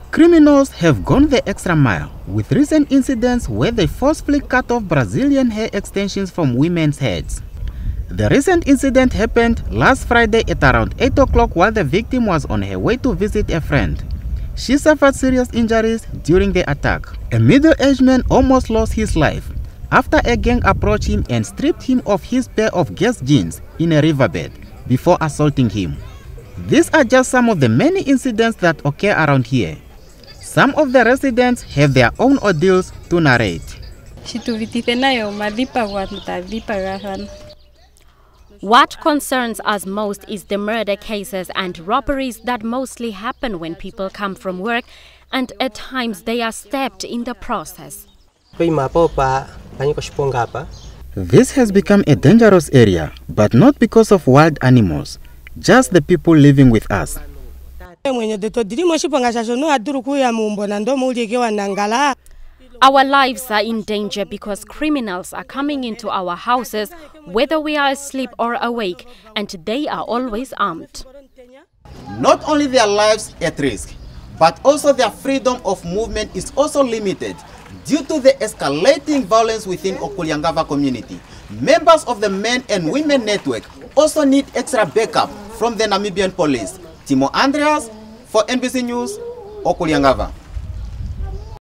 Criminals have gone the extra mile with recent incidents where they forcefully cut off Brazilian hair extensions from women's heads. The recent incident happened last Friday at around 8 o'clock while the victim was on her way to visit a friend. She suffered serious injuries during the attack. A middle-aged man almost lost his life after a gang approached him and stripped him of his pair of Guess jeans in a riverbed before assaulting him. These are just some of the many incidents that occur around here. Some of the residents have their own ordeals to narrate. What concerns us most is the murder cases and robberies that mostly happen when people come from work, and at times they are stabbed in the process. This has become a dangerous area, but not because of wild animals, just the people living with us. Our lives are in danger because criminals are coming into our houses, whether we are asleep or awake, and they are always armed. Not only their lives at risk, but also their freedom of movement is also limited due to the escalating violence within Okulyangava community. Members of the Men and Women Network also need extra backup from the Namibian police. Timo Andreas for NBC News, Okulyangava.